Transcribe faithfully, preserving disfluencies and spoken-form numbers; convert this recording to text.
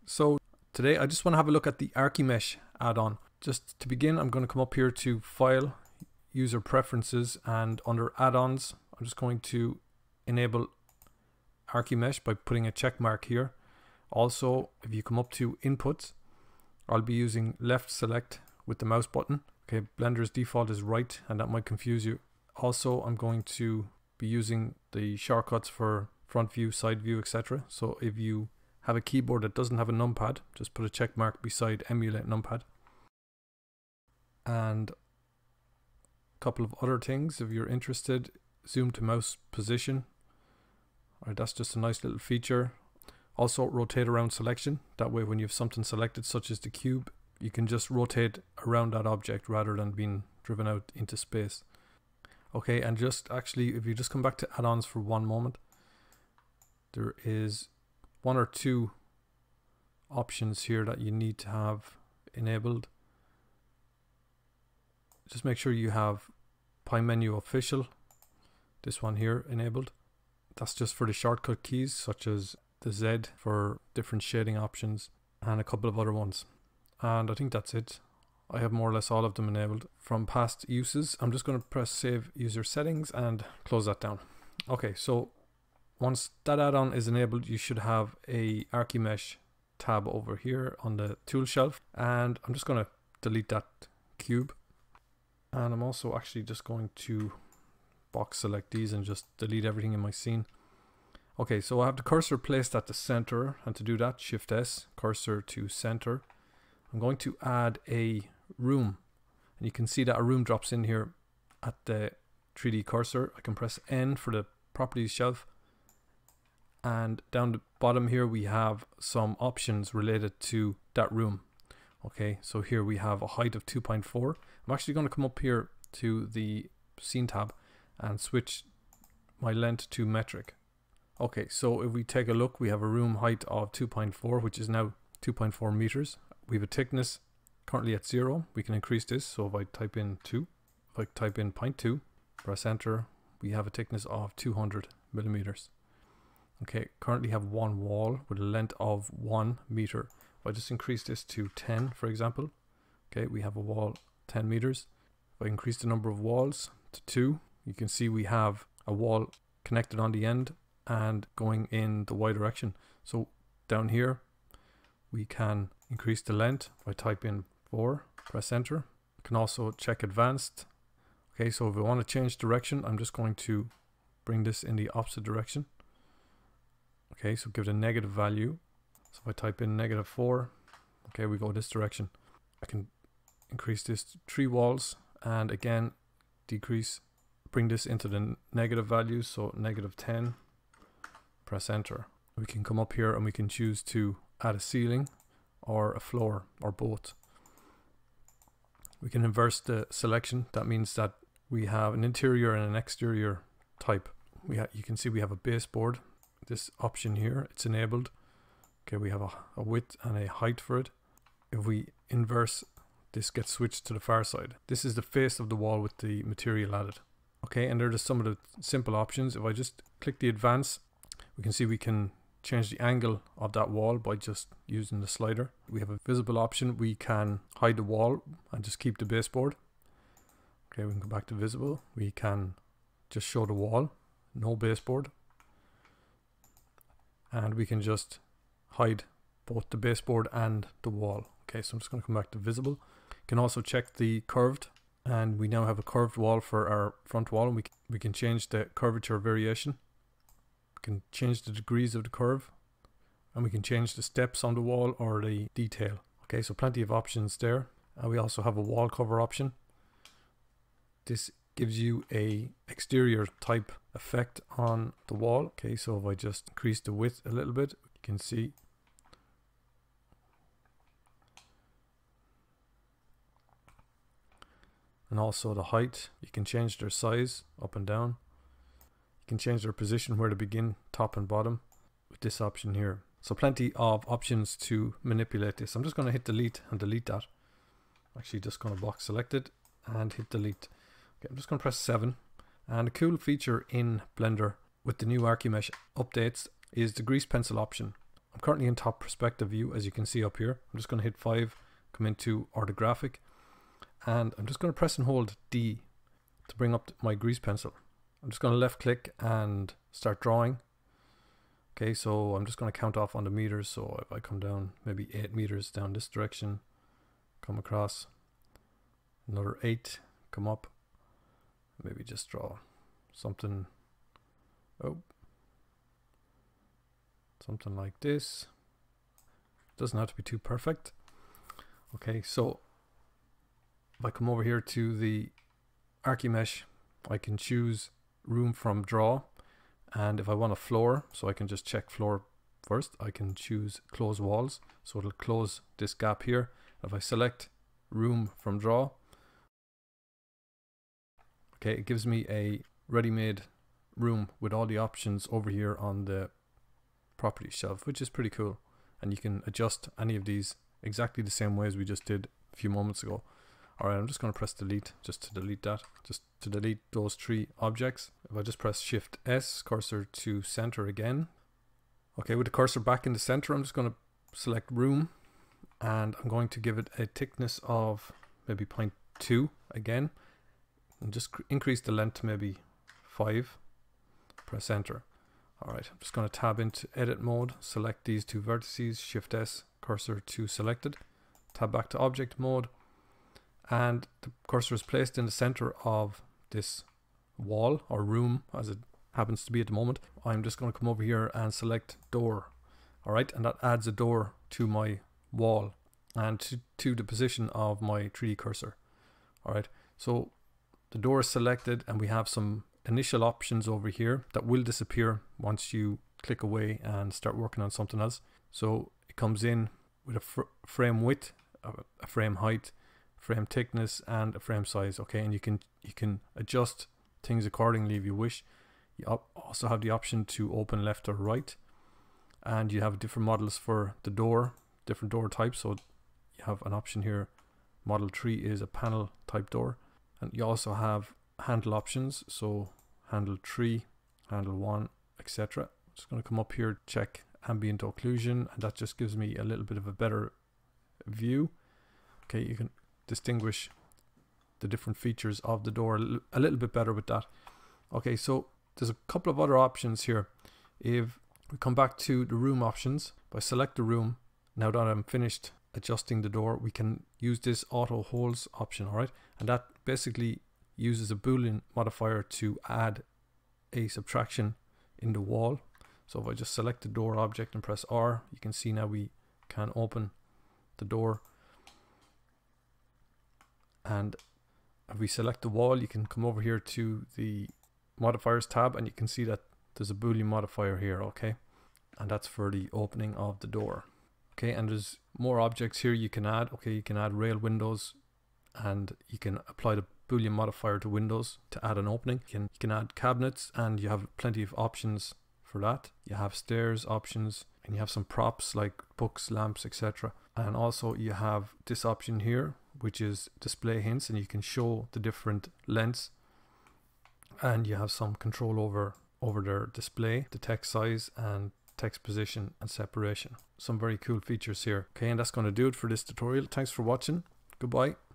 So today I just want to have a look at the Archimesh add-on. Just to begin, I'm going to come up here to File, User Preferences, and under Add-ons, I'm just going to enable Archimesh by putting a check mark here. Also, if you come up to Inputs, I'll be using left select with the mouse button. Okay, Blender's default is right, and that might confuse you. Also, I'm going to be using the shortcuts for front view, side view, et cetera. So if you have a keyboard that doesn't have a numpad, just put a check mark beside emulate numpad. And a couple of other things, if you're interested, zoom to mouse position. All right, that's just a nice little feature. Also rotate around selection. That way when you have something selected, such as the cube, you can just rotate around that object rather than being driven out into space. Okay, and just actually, if you just come back to add-ons for one moment, there is one or two options here that you need to have enabled. Just make sure you have Pie Menu Official, this one here, enabled. That's just for the shortcut keys, such as the Z for different shading options and a couple of other ones. And I think that's it. I have more or less all of them enabled. From past uses, I'm just going to press Save User Settings and close that down. Okay, so once that add-on is enabled, you should have a Archimesh tab over here on the tool shelf, and I'm just going to delete that cube. And I'm also actually just going to box select these and just delete everything in my scene. Okay, so I have the cursor placed at the center, and to do that, Shift S, cursor to center. I'm going to add a room, and you can see that a room drops in here at the three D cursor. I can press N for the properties shelf, and down the bottom here we have some options related to that room. Okay, so here we have a height of two point four. I'm actually going to come up here to the scene tab and switch my length to metric. Okay, so if we take a look, we have a room height of two point four, which is now two point four meters. We have a thickness currently at zero. We can increase this. So if I type in two, if I type in zero point two, press enter, we have a thickness of two hundred millimeters. Okay, currently have one wall with a length of one meter. If I just increase this to ten, for example, okay, we have a wall ten meters. If I increase the number of walls to two, you can see we have a wall connected on the end and going in the Y direction. So down here, we can increase the length. If I type in four, press enter. I can also check advanced. Okay, so if I want to change direction, I'm just going to bring this in the opposite direction. Okay, so give it a negative value. So if I type in negative four, okay, we go this direction. I can increase this to three walls and again decrease, bring this into the negative values, so negative ten, press enter. We can come up here and we can choose to add a ceiling or a floor or both. We can inverse the selection. That means that we have an interior and an exterior type. We ha you can see we have a baseboard. This option here, it's enabled. Okay, we have a, a width and a height for it. If we inverse, this gets switched to the far side. This is the face of the wall with the material added. Okay, and there are just some of the simple options. If I just click the advance, we can see we can change the angle of that wall by just using the slider. We have a visible option. We can hide the wall and just keep the baseboard. Okay, we can go back to visible. We can just show the wall, no baseboard. And we can just hide both the baseboard and the wall. Okay, so I'm just going to come back to visible. You can also check the curved, and we now have a curved wall for our front wall, and we, we can change the curvature variation. We can change the degrees of the curve, and we can change the steps on the wall or the detail. Okay, so plenty of options there. And we also have a wall cover option. This gives you a exterior type effect on the wall. Okay, so if I just increase the width a little bit, you can see and also the height. You can change their size up and down. You can change their position where to begin, top and bottom, with this option here. So plenty of options to manipulate this. I'm just going to hit delete and delete that. I'm actually just going to box select it and hit delete. Okay, I'm just going to press seven. And a cool feature in Blender with the new Archimesh updates is the grease pencil option. I'm currently in top perspective view, as you can see up here. I'm just going to hit five, come into orthographic, and I'm just going to press and hold D to bring up my grease pencil. I'm just going to left click and start drawing. Okay, so I'm just going to count off on the meters. So if I come down maybe eight meters down this direction, come across another eight, come up, maybe just draw something, oh, something like this. Doesn't have to be too perfect. Okay, so if I come over here to the Archimesh, I can choose room from draw, and if I want a floor, so I can just check floor first, I can choose close walls, so it'll close this gap here. If I select room from draw, okay, it gives me a ready-made room with all the options over here on the property shelf, which is pretty cool, and you can adjust any of these exactly the same way as we just did a few moments ago. Alright, I'm just going to press delete just to delete that, just to delete those three objects. If I just press Shift S, cursor to center again. Okay, with the cursor back in the center, I'm just going to select room, and I'm going to give it a thickness of maybe zero point two again, and just increase the length to maybe five. Press enter. Alright, I'm just going to tab into edit mode, select these two vertices, Shift S, cursor to selected, tab back to object mode, and the cursor is placed in the center of this wall or room as it happens to be at the moment. I'm just going to come over here and select door. Alright, and that adds a door to my wall and to, to the position of my three D cursor. Alright, so the door is selected, and we have some initial options over here that will disappear once you click away and start working on something else. So it comes in with a fr frame width, a frame height, frame thickness, and a frame size. Okay, and you can you can adjust things accordingly if you wish. You also have the option to open left or right, and you have different models for the door, different door types. So you have an option here. Model three is a panel type door, and you also have handle options, so handle three, handle one, et cetera. Just going to come up here, check ambient occlusion, and that just gives me a little bit of a better view. Okay, you can distinguish the different features of the door a little bit better with that. Okay, so there's a couple of other options here. If we come back to the room options, if I select the room, now that I'm finished adjusting the door, we can use this auto holes option. All right, and that basically uses a Boolean modifier to add a subtraction in the wall. So if I just select the door object and press R, you can see now we can open the door. And if we select the wall, you can come over here to the modifiers tab, and you can see that there's a Boolean modifier here. Okay, and that's for the opening of the door. Okay, and there's more objects here you can add. Okay, you can add rail windows, and you can apply the Boolean modifier to windows to add an opening. You can, you can add cabinets, and you have plenty of options for that. You have stairs options, and you have some props like books, lamps, et cetera. And also you have this option here, which is display hints, and you can show the different lengths, and you have some control over over their display, the text size, and text position and separation. Some very cool features here. Okay, and that's going to do it for this tutorial. Thanks for watching. Goodbye.